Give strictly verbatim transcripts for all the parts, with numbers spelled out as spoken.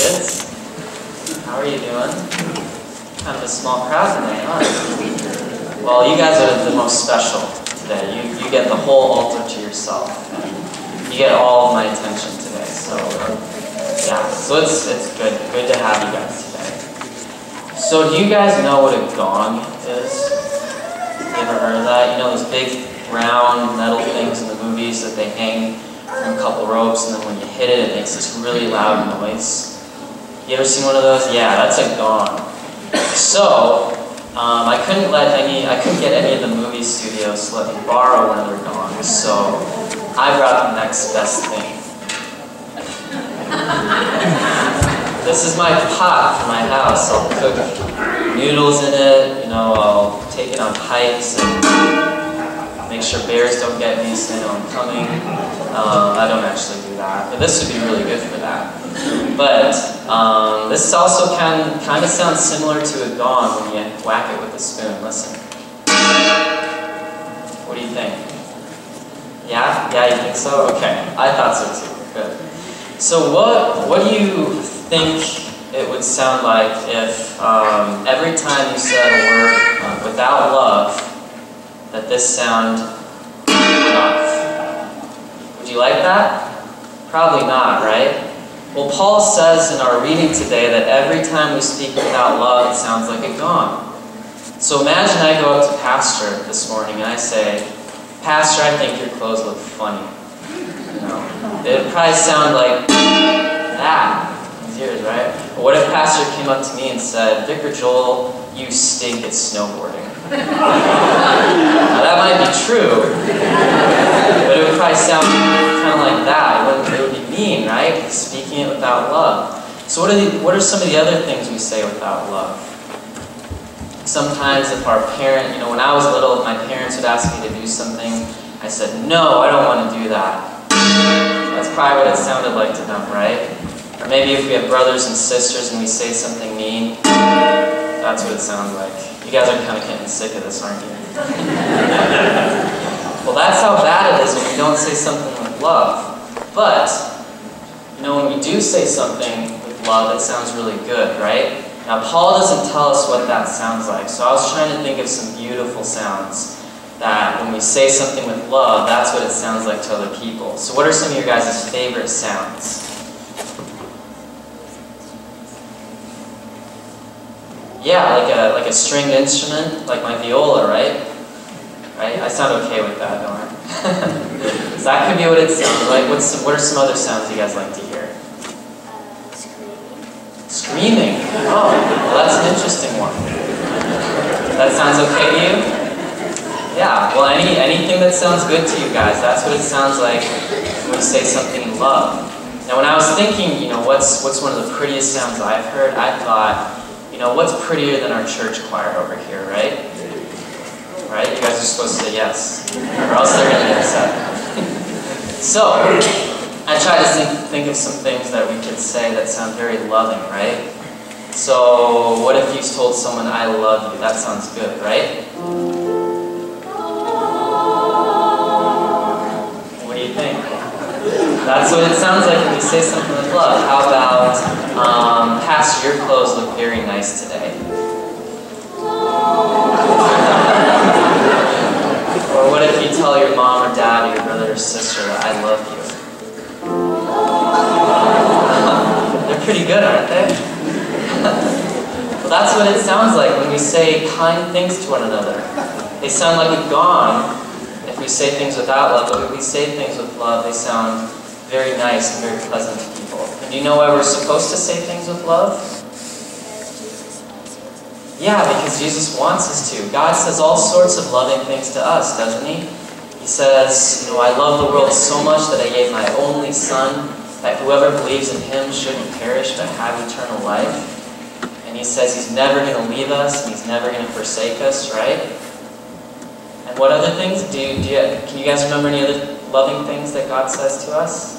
kids. How are you doing? Kind of a small crowd today, huh? Well, you guys are the most special today. You, you get the whole altar to yourself. You get all of my attention today. So, yeah. So it's, it's good. Good to have you guys today. So do you guys know what a gong is? You ever heard of that? You know those big round metal things in the movies that they hang from a couple ropes, and then when you hit it, it makes this really loud noise. You ever seen one of those? Yeah, that's a gong. So, um, I couldn't let any, I couldn't get any of the movie studios to let me borrow one of their gongs, so I brought the next best thing. This is my pot for my house. I'll cook noodles in it, you know, I'll take it on hikes and make sure bears don't get me so they know I'm coming. Um, I don't actually do that, but this would be really good for that. But um, this also can kind of sounds similar to a gong when you whack it with a spoon. Listen. What do you think? Yeah? Yeah, you think so? Okay. I thought so too. Good. So what, what do you think it would sound like if um, every time you said a word uh, without love, that this sound enough? Would you like that? Probably not, right? Well, Paul says in our reading today that every time we speak without love, it sounds like a gong. So imagine I go up to Pastor this morning and I say, Pastor, I think your clothes look funny. You know, it would probably sound like that. It's yours, right? But what if Pastor came up to me and said, Vicar Joel, you stink at snowboarding? Now that might be true, but it would probably sound kind of like that. It would, it would be mean, right? Speaking it without love. So what are, the, what are some of the other things we say without love? Sometimes if our parent, you know, when I was little, if my parents would ask me to do something, I said, no, I don't want to do that. That's probably what it sounded like to them, right? Or maybe if we have brothers and sisters and we say something mean, that's what it sounds like. You guys are kind of getting sick of this, aren't you? Well, that's how bad it is when we don't say something with love. But, you know, when we do say something with love, it sounds really good, right? Now, Paul doesn't tell us what that sounds like, so I was trying to think of some beautiful sounds that when we say something with love, that's what it sounds like to other people. So what are some of your guys' favorite sounds? Yeah, like a, like a stringed instrument, like my viola, right? Right? I sound okay with that, don't I? So that could be what it sounds like. What's, what are some other sounds you guys like to hear? Uh, screaming. Screaming? Oh, well that's an interesting one. That sounds okay to you? Yeah, well any, anything that sounds good to you guys, that's what it sounds like when we say something in love. Now when I was thinking, you know, what's, what's one of the prettiest sounds I've heard, I thought, you know, what's prettier than our church choir over here, right? Right? You guys are supposed to say yes, or else they're going to get upset. So, I tried to think, think of some things that we could say that sound very loving, right? So, what if you told someone, I love you? That sounds good, right? What do you think? That's what it sounds like when you say something with love. How about, um, Pastor, your clothes look very nice today. Or what if you tell your mom or dad or your brother or sister that I love you? They're pretty good, aren't they? Well, that's what it sounds like when we say kind things to one another. They sound like a gong if we say things without love, but if we say things with love, they sound very nice and very pleasant to people. And do you know why we're supposed to say things with love? Yeah, because Jesus wants us to. God says all sorts of loving things to us, doesn't he? He says, you know, I love the world so much that I gave my only Son, that whoever believes in him shouldn't perish but have eternal life. And he says he's never going to leave us, and he's never going to forsake us, right? And what other things? Do you, do you, can you guys remember any other loving things that God says to us?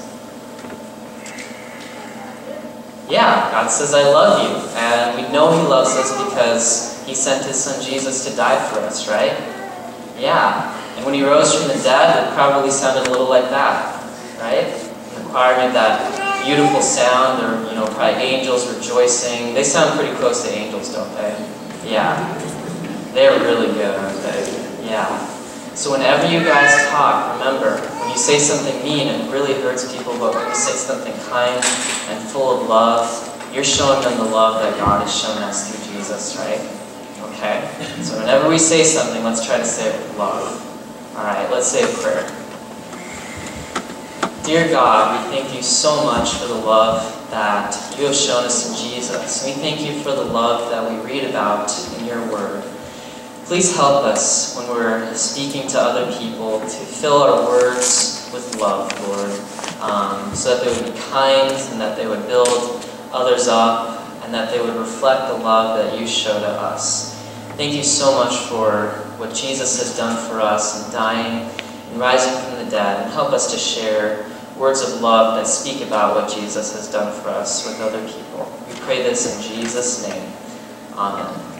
Yeah, God says, I love you. And we know he loves us because he sent his Son Jesus to die for us, right? Yeah. And when he rose from the dead, it probably sounded a little like that, right? In the choir made that beautiful sound, or, you know, probably angels rejoicing. They sound pretty close to angels, don't they? Yeah. They're really good, aren't they? Yeah. So whenever you guys talk, remember, when you say something mean, it really hurts people, but when you say something kind and full of love, you're showing them the love that God has shown us through Jesus, right? Okay? So whenever we say something, let's try to say it with love. Alright, let's say a prayer. Dear God, we thank you so much for the love that you have shown us in Jesus. We thank you for the love that we read about in your word. Please help us when we're speaking to other people to fill our words with love, Lord, um, so that they would be kind and that they would build others up and that they would reflect the love that you show to us. Thank you so much for what Jesus has done for us in dying and rising from the dead, and help us to share words of love that speak about what Jesus has done for us with other people. We pray this in Jesus' name. Amen.